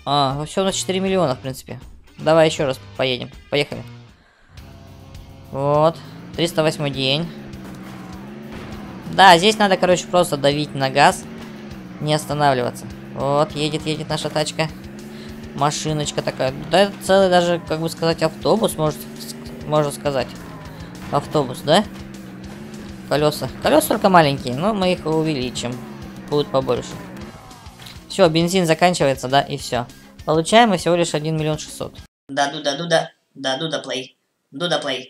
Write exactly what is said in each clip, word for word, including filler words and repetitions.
А, все, у нас четыре миллиона, в принципе. Давай еще раз поедем. Поехали. Вот. триста восьмой день. Да, здесь надо, короче, просто давить на газ. Не останавливаться. Вот, едет, едет наша тачка. Машиночка такая. Да, это целый даже, как бы сказать, автобус, может, можно сказать. Автобус, да? Колеса. Колеса только маленькие, но мы их увеличим. Будут побольше. Все, бензин заканчивается, да, и все. Получаем мы всего лишь один миллион шестьсот. Да, Дуда, Дуда, да, Дуда плей. Дуда плей.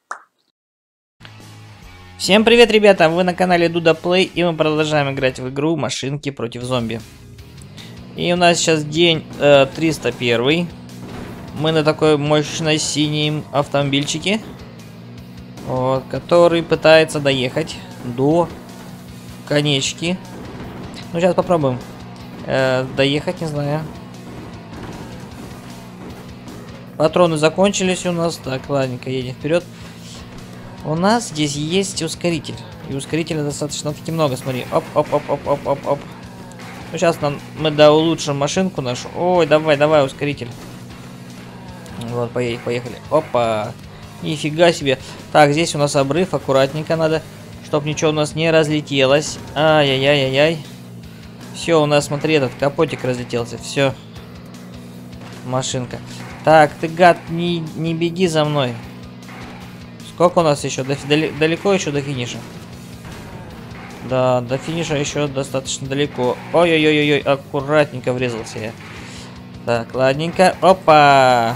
Всем привет, ребята! Вы на канале Дуда Плей, и мы продолжаем играть в игру Машинки против зомби. И у нас сейчас день э, триста один. Мы на такой мощной синем автомобильчике, вот, который пытается доехать до конечки. Ну, сейчас попробуем э, доехать, не знаю. Патроны закончились у нас. Так, ладненько, едем вперед. У нас здесь есть ускоритель. И ускорителя достаточно-таки много, смотри. Оп-оп-оп-оп-оп-оп-оп. Ну, сейчас нам мы да улучшим машинку нашу. Ой, давай, давай, ускоритель. Вот, поехали, поехали. Опа. Нифига себе. Так, здесь у нас обрыв, аккуратненько надо, чтобы ничего у нас не разлетелось. Ай-яй-яй-яй-яй. Все, у нас, смотри, этот капотик разлетелся. Все. Машинка. Так, ты, гад, не, не беги за мной. Сколько у нас еще? До, далеко еще до финиша? Да, до финиша еще достаточно далеко. Ой-ой-ой-ой, аккуратненько врезался я. Так, ладненько. Опа!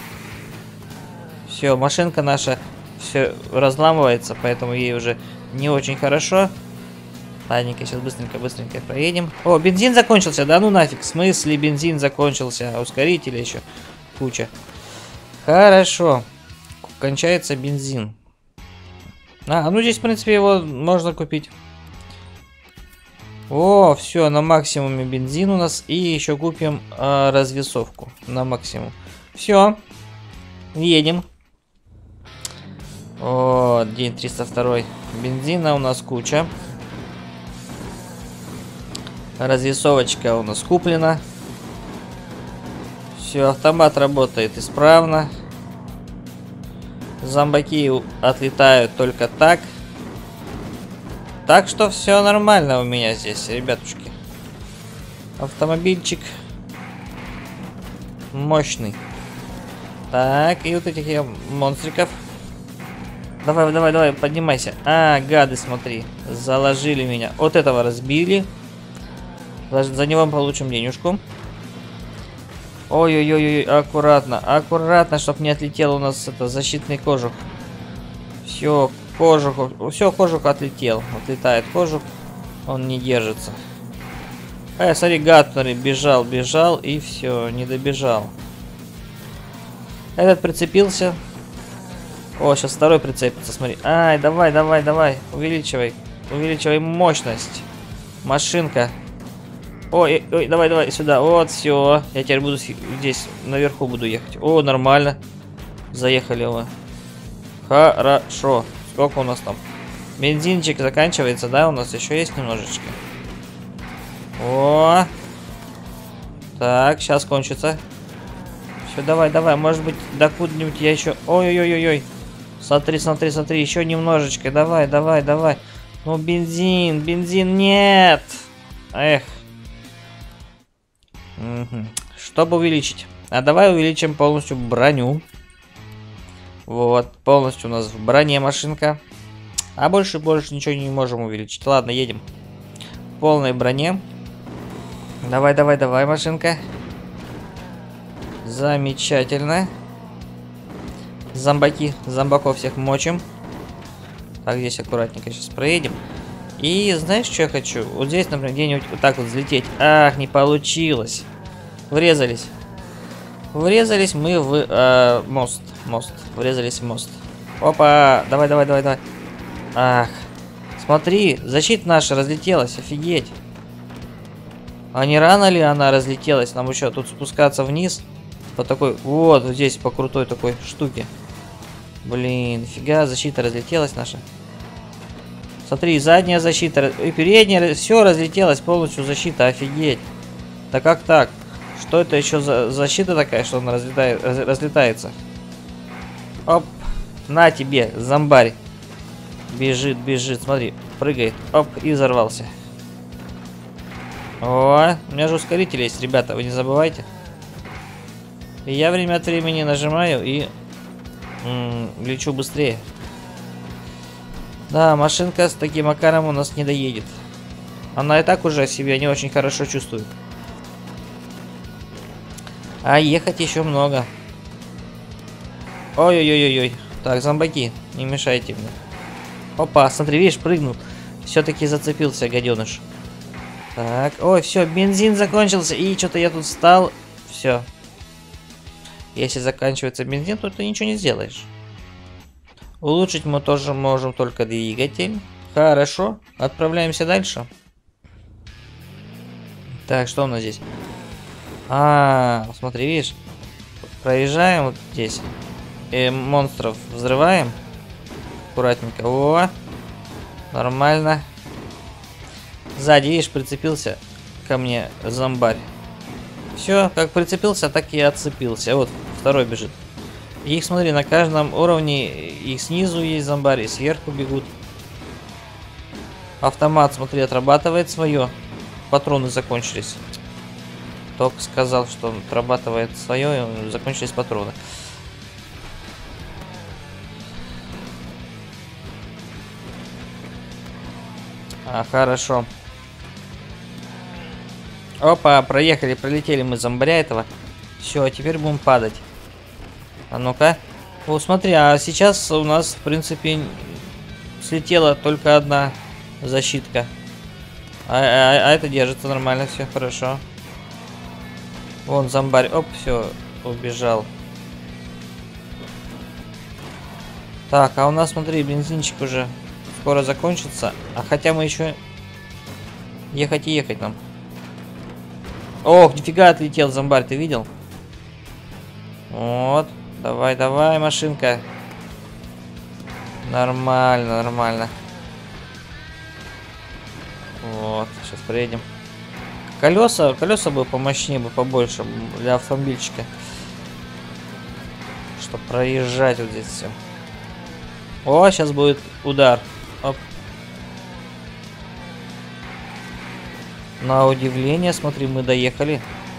Все, машинка наша все разламывается, поэтому ей уже не очень хорошо. Ладненько, сейчас быстренько-быстренько проедем. О, бензин закончился, да ну нафиг. В смысле бензин закончился? А ускорителя еще куча. Хорошо. Кончается бензин. А, ну здесь, в принципе, его можно купить. О, все, на максимуме бензин у нас. И еще купим а, развесовку на максимум. Все. Едем. О, день триста два. Бензина у нас куча. Развесовочка у нас куплена. Все, автомат работает исправно. Зомбаки отлетают только так. Так что все нормально у меня здесь, ребятушки. Автомобильчик мощный. Так, и вот этих я монстриков. Давай, давай, давай, поднимайся. А, гады, смотри. Заложили меня. Вот этого разбили. За него мы получим денежку. Ой-ой-ой, аккуратно, аккуратно, чтобы не отлетел у нас это защитный кожух. Все, кожух, все, кожух отлетел. Отлетает кожух, он не держится. Эй, смотри, гад, смотри, бежал, бежал и все, не добежал. Этот прицепился. О, сейчас второй прицепится, смотри. Ай, давай, давай, давай, увеличивай, увеличивай мощность. Машинка. Ой, ой, давай, давай, сюда. Вот, все. Я теперь буду здесь, наверху буду ехать. О, нормально. Заехали его. Хорошо. Сколько у нас там? Бензинчик заканчивается, да? У нас еще есть немножечко. О. Так, сейчас кончится. Все, давай, давай. Может быть, до куда-нибудь я еще... Ой-ой-ой-ой. Смотри, смотри, смотри. Еще немножечко. Давай, давай, давай. Ну, бензин, бензин, нет. Эх. Угу. Чтобы увеличить. А давай увеличим полностью броню. Вот, полностью у нас в броне машинка. А больше больше ничего не можем увеличить. Ладно, едем. В полной броне. Давай, давай, давай, машинка. Замечательно. Зомбаки, зомбаков всех мочим. Так, здесь аккуратненько сейчас проедем. И знаешь, что я хочу? Вот здесь, например, где-нибудь вот так вот взлететь. Ах, не получилось. Врезались. Врезались мы в э, мост. Мост. Врезались в мост. Опа. Давай, давай, давай, давай. Ах. Смотри, защита наша разлетелась. Офигеть. А не рано ли она разлетелась? Нам еще тут спускаться вниз. По такой... Вот, вот здесь по крутой такой штуке. Блин, нифига, защита разлетелась наша. Смотри, задняя защита и передняя, все разлетелось полностью защита, офигеть. Да как так? Что это еще за защита такая, что она разлетает, раз, разлетается? Оп. На тебе, зомбарь. Бежит, бежит, смотри, прыгает. Оп, и взорвался. О, у меня же ускоритель есть, ребята, вы не забывайте. И я время от времени нажимаю и м -м, лечу быстрее. Да, машинка с таким макаром у нас не доедет. Она и так уже себя не очень хорошо чувствует. А ехать еще много. Ой-ой-ой-ой. Так, зомбаки, не мешайте мне. Опа, смотри, видишь, прыгнул. Все-таки зацепился, гаденыш. Так, ой, все, бензин закончился. И что-то я тут встал. Все. Если заканчивается бензин, то ты ничего не сделаешь. Улучшить мы тоже можем только двигатель. Хорошо, отправляемся дальше. Так, что у нас здесь? А, смотри, видишь, проезжаем вот здесь. И монстров взрываем. Аккуратненько. О, нормально. Сзади, видишь, прицепился ко мне зомбарь. Все, как прицепился, так и отцепился. Вот, второй бежит. И их, смотри, на каждом уровне, их снизу есть зомбарь, и сверху бегут. Автомат, смотри, отрабатывает свое. Патроны закончились. Ток сказал, что он отрабатывает свое, и закончились патроны. А, хорошо. Опа, проехали, пролетели мы зомбаря этого. Все, теперь будем падать. А ну-ка. О, смотри, а сейчас у нас, в принципе, слетела только одна защитка. А, а, а это держится нормально, все хорошо. Вон зомбарь, оп, все, убежал. Так, а у нас, смотри, бензинчик уже скоро закончится. А хотя мы еще ехать и ехать нам. Ох, нифига отлетел зомбарь, ты видел? Вот. Давай, давай, машинка. Нормально, нормально. Вот, сейчас проедем. Колеса, колеса бы помощнее, бы побольше для автомобильчика. Чтобы проезжать вот здесь все. О, сейчас будет удар. Оп. На удивление, смотри, мы доехали.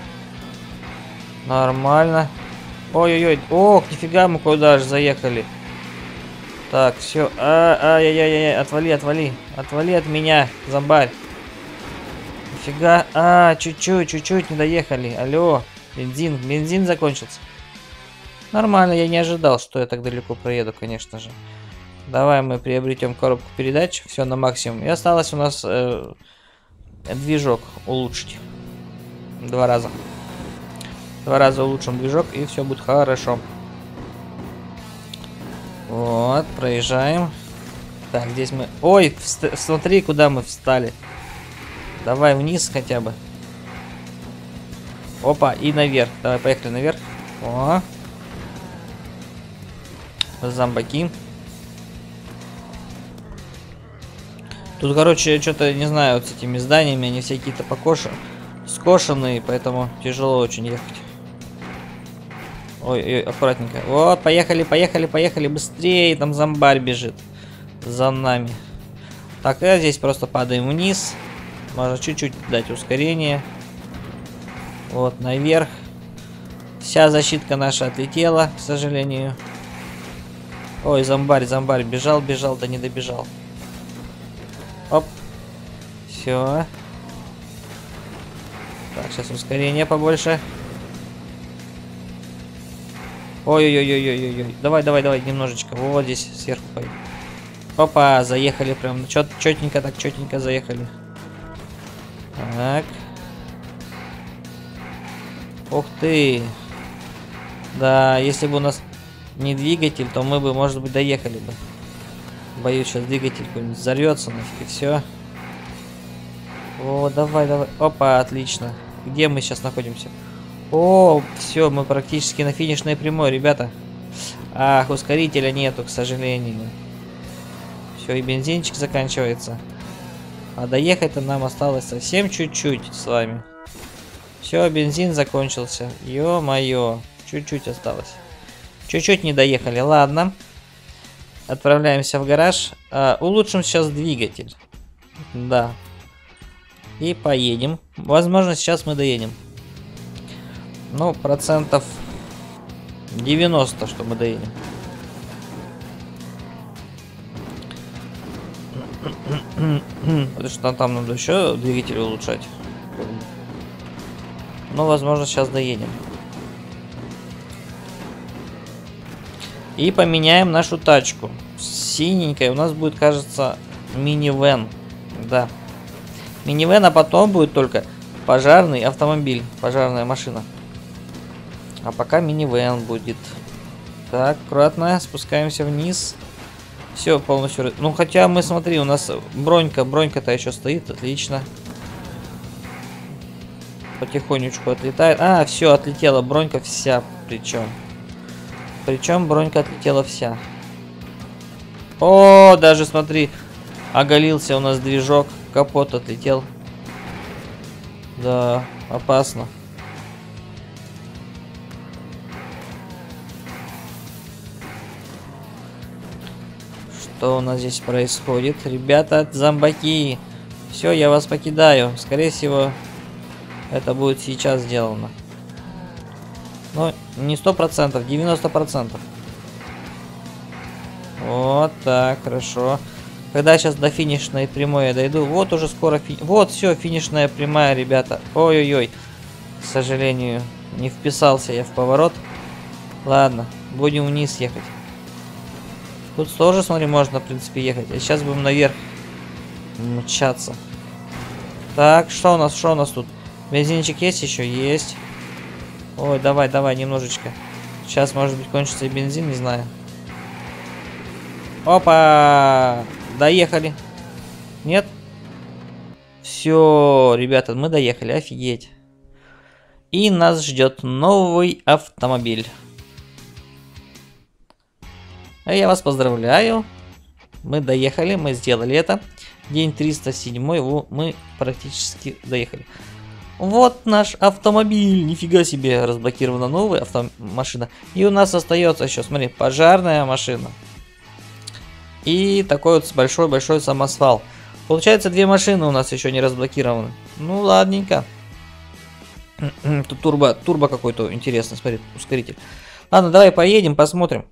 Нормально. Ой-ой-ой. Ох, нифига, мы куда же заехали. Так, все. Ай-яй-яй-яй. Отвали, отвали. Отвали от меня, зомбарь. Нифига. А, чуть-чуть, чуть-чуть не доехали. Алло. Бензин. Бензин закончился. Нормально, я не ожидал, что я так далеко проеду, конечно же. Давай мы приобретем коробку передач. Все на максимум. И осталось у нас э, движок улучшить. Два раза. Два раза улучшим движок, и все будет хорошо. Вот, проезжаем. Так, здесь мы... Ой, смотри, куда мы встали. Давай вниз хотя бы. Опа, и наверх. Давай, поехали наверх. О. Зомбаки. Тут, короче, что-то, не знаю, вот с этими зданиями, они все какие-то покошены, скошенные, поэтому тяжело очень ехать. Ой, ой, аккуратненько. Вот, поехали, поехали, поехали, быстрее, там зомбарь бежит за нами. Так, я здесь просто падаем вниз. Можно чуть-чуть дать ускорение. Вот, наверх. Вся защитка наша отлетела, к сожалению. Ой, зомбарь, зомбарь, бежал, бежал, да не добежал. Оп. Все. Так, сейчас ускорение побольше. Ой-ой-ой-ой-ой-ой. Давай, давай, давай, немножечко. Вот здесь сверху поедем. Опа, заехали прям. Чет, четенько, так четенько заехали. Так. Ух ты. Да, если бы у нас не двигатель, то мы бы, может быть, доехали бы. Боюсь, сейчас двигатель какой-нибудь взорвется, нафиг, и все. О, давай, давай. Опа, отлично. Где мы сейчас находимся? О, все, мы практически на финишной прямой, ребята. Ах, ускорителя нету, к сожалению. Все, и бензинчик заканчивается. А доехать-то нам осталось совсем чуть-чуть с вами. Все, бензин закончился. Ё-моё. Чуть-чуть осталось. Чуть-чуть не доехали. Ладно. Отправляемся в гараж. А, улучшим сейчас двигатель. Да. И поедем. Возможно, сейчас мы доедем. Ну, процентов девяносто, что мы доедем. Потому что там надо еще двигатель улучшать. Но, возможно, сейчас доедем. И поменяем нашу тачку. Синенькая у нас будет, кажется, минивэн. Да. Минивэн, а потом будет только пожарный автомобиль. Пожарная машина. А пока минивэн будет. Так, аккуратно спускаемся вниз. Все полностью. Ну, хотя мы, смотри, у нас бронька. Бронька-то еще стоит. Отлично. Потихонечку отлетает. А, все, отлетела бронька вся. Причем. Причем бронька отлетела вся. О, даже смотри. Оголился у нас движок. Капот отлетел. Да, опасно. Что у нас здесь происходит? Ребята, зомбаки. Все, я вас покидаю. Скорее всего, это будет сейчас сделано. Но не сто процентов, девяносто процентов. Вот так, хорошо. Когда я сейчас до финишной прямой я дойду, вот уже скоро фи... Вот, все, финишная прямая, ребята. Ой-ой-ой. К сожалению, не вписался я в поворот. Ладно, будем вниз ехать. Тут тоже, смотри, можно, в принципе, ехать. А сейчас будем наверх мчаться. Так, что у нас, что у нас тут? Бензинчик есть еще? Есть. Ой, давай, давай, немножечко. Сейчас, может быть, кончится и бензин, не знаю. Опа! Доехали. Нет? Все, ребята, мы доехали, офигеть. И нас ждет новый автомобиль. А я вас поздравляю. Мы доехали, мы сделали это. День триста семь, мы практически доехали. Вот наш автомобиль. Нифига себе, разблокирована новая автомашина. И у нас остается еще, смотри, пожарная машина. И такой вот большой-большой самосвал. Получается, две машины у нас еще не разблокированы. Ну, ладненько. Тут турбо, турбо какой-то интересный, смотри, ускоритель. Ладно, давай поедем, посмотрим.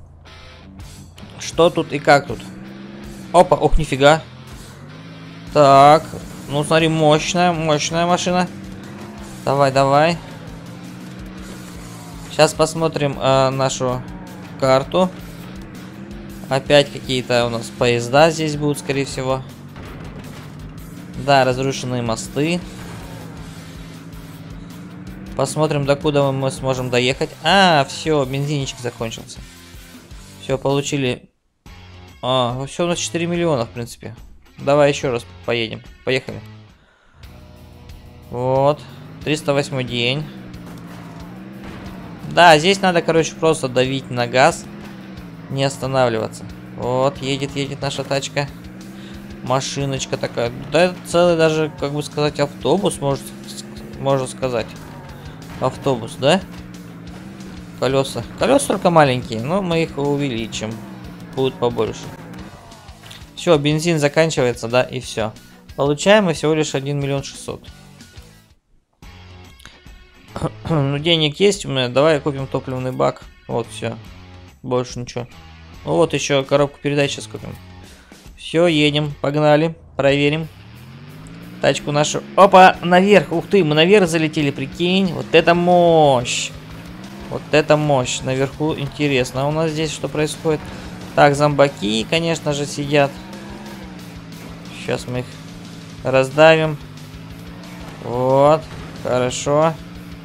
Что тут и как тут. Опа, ох, нифига. Так, ну смотри, мощная, мощная машина. Давай, давай. Сейчас посмотрим э, нашу карту. Опять какие-то у нас поезда здесь будут, скорее всего. Да, разрушенные мосты. Посмотрим, докуда мы сможем доехать. А, все, бензинчик закончился. Все, получили. А, все, у нас четыре миллиона, в принципе. Давай еще раз поедем. Поехали. Вот. триста восьмой день. Да, здесь надо, короче, просто давить на газ. Не останавливаться. Вот, едет, едет наша тачка. Машиночка такая. Да, это целый даже, как бы сказать, автобус, может, можно сказать. Автобус, да? Колеса. Колеса только маленькие, но мы их увеличим. Будет побольше. Все, бензин заканчивается, да, и все. Получаем мы всего лишь один миллион шестьсот. Ну, денег есть у меня. Давай купим топливный бак. Вот, все. Больше ничего. Ну, вот еще коробку передач сейчас купим. Все, едем, погнали, проверим. Тачку нашу. Опа, наверх. Ух ты, мы наверх залетели, прикинь. Вот это мощь. Вот это мощь. Наверху интересно. А у нас здесь что происходит? Так, зомбаки, конечно же, сидят. Сейчас мы их раздавим. Вот, хорошо.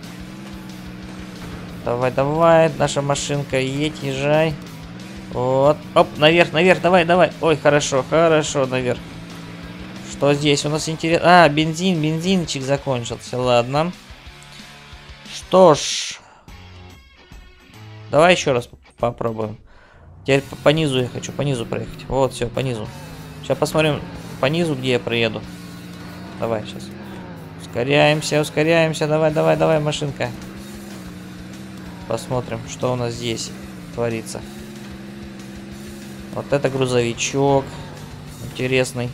Давай, давай, наша машинка, едь, езжай. Вот, оп, наверх, наверх, давай, давай. Ой, хорошо, хорошо, наверх. Что здесь у нас интересно? А, бензин, бензинчик закончился, ладно. Что ж. Давай еще раз попробуем. Теперь по, по низу я хочу, по низу проехать. Вот, все, по низу. Сейчас посмотрим по низу, где я проеду. Давай, сейчас. Ускоряемся, ускоряемся. Давай, давай, давай, машинка. Посмотрим, что у нас здесь творится. Вот это грузовичок. Интересный.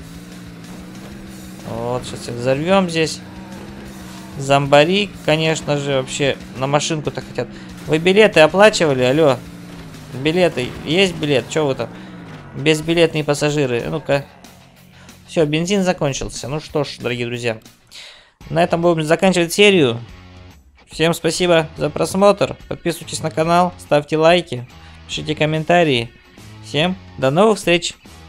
Вот, сейчас их взорвем здесь. Зомбари, конечно же, вообще на машинку-то хотят. Вы билеты оплачивали? Алло. Билеты. Есть билет? Че вы там? Безбилетные пассажиры. Ну-ка. Все, бензин закончился. Ну что ж, дорогие друзья. На этом будем заканчивать серию. Всем спасибо за просмотр. Подписывайтесь на канал, ставьте лайки, пишите комментарии. Всем до новых встреч.